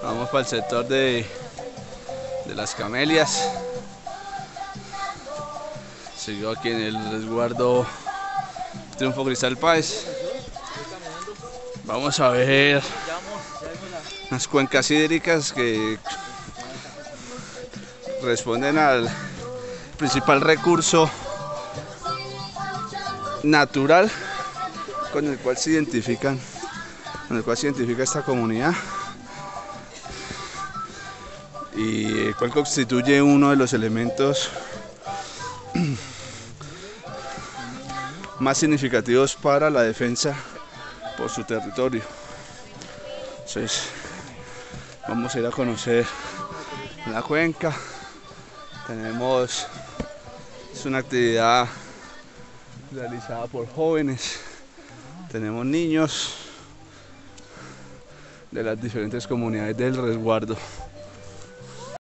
Vamos para el sector de las camelias. Sigo aquí en el resguardo Triunfo Cristal Páez. Vamos a ver las cuencas hídricas que responden al principal recurso natural con el cual se identifica esta comunidad y el cual constituye uno de los elementos más significativos para la defensa por su territorio. Entonces vamos a ir a conocer la cuenca. Es una actividad realizada por jóvenes, tenemos niños de las diferentes comunidades del resguardo.